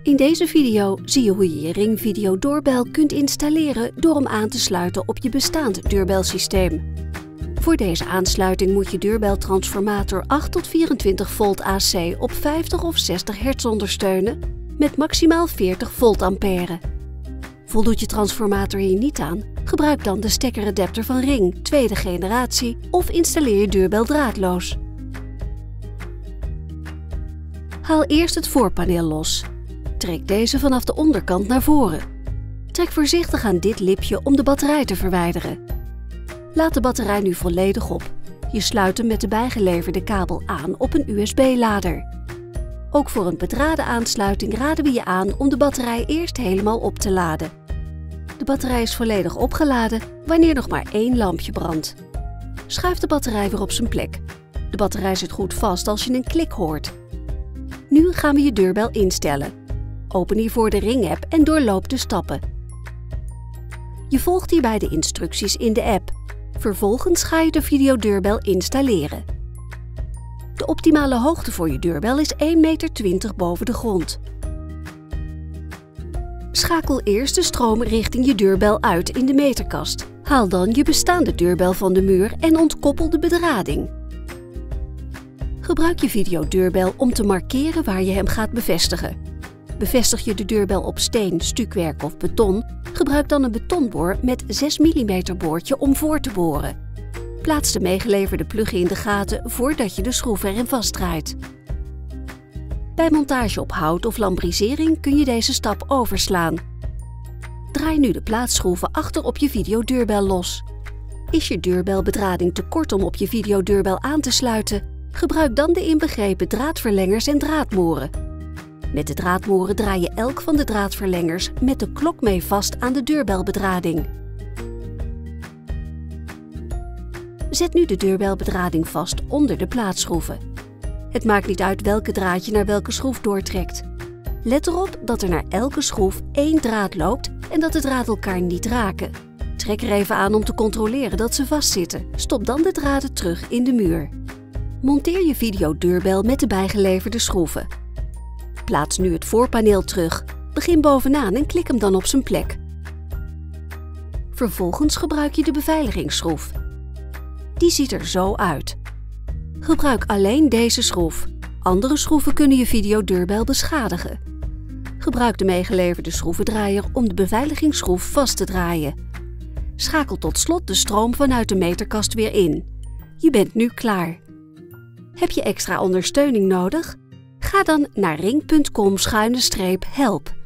In deze video zie je hoe je je Ring Video doorbel kunt installeren door hem aan te sluiten op je bestaand deurbelsysteem. Voor deze aansluiting moet je deurbeltransformator 8 tot 24 volt AC op 50 of 60 hertz ondersteunen met maximaal 40 voltampère. Voldoet je transformator hier niet aan, gebruik dan de stekkeradapter van Ring, tweede generatie of installeer je deurbel draadloos. Haal eerst het voorpaneel los. Trek deze vanaf de onderkant naar voren. Trek voorzichtig aan dit lipje om de batterij te verwijderen. Laat de batterij nu volledig op. Je sluit hem met de bijgeleverde kabel aan op een USB-lader. Ook voor een bedraden aansluiting raden we je aan om de batterij eerst helemaal op te laden. De batterij is volledig opgeladen wanneer nog maar één lampje brandt. Schuif de batterij weer op zijn plek. De batterij zit goed vast als je een klik hoort. Nu gaan we je deurbel instellen. Open hiervoor de Ring-app en doorloop de stappen. Je volgt hierbij de instructies in de app. Vervolgens ga je de videodeurbel installeren. De optimale hoogte voor je deurbel is 1,20 meter boven de grond. Schakel eerst de stroom richting je deurbel uit in de meterkast. Haal dan je bestaande deurbel van de muur en ontkoppel de bedrading. Gebruik je videodeurbel om te markeren waar je hem gaat bevestigen. Bevestig je de deurbel op steen, stukwerk of beton, gebruik dan een betonboor met 6 mm boortje om voor te boren. Plaats de meegeleverde pluggen in de gaten voordat je de schroef erin vastdraait. Bij montage op hout of lambrisering kun je deze stap overslaan. Draai nu de plaatsschroeven achter op je videodeurbel los. Is je deurbelbedrading te kort om op je videodeurbel aan te sluiten? Gebruik dan de inbegrepen draadverlengers en draadmoeren. Met de draadmoeren draai je elk van de draadverlengers met de klok mee vast aan de deurbelbedrading. Zet nu de deurbelbedrading vast onder de plaatsschroeven. Het maakt niet uit welke draad je naar welke schroef doortrekt. Let erop dat er naar elke schroef één draad loopt en dat de draden elkaar niet raken. Trek er even aan om te controleren dat ze vastzitten. Stop dan de draden terug in de muur. Monteer je videodeurbel met de bijgeleverde schroeven. Plaats nu het voorpaneel terug. Begin bovenaan en klik hem dan op zijn plek. Vervolgens gebruik je de beveiligingsschroef. Die ziet er zo uit. Gebruik alleen deze schroef. Andere schroeven kunnen je videodeurbel beschadigen. Gebruik de meegeleverde schroevendraaier om de beveiligingsschroef vast te draaien. Schakel tot slot de stroom vanuit de meterkast weer in. Je bent nu klaar. Heb je extra ondersteuning nodig? Ga dan naar ring.com/help.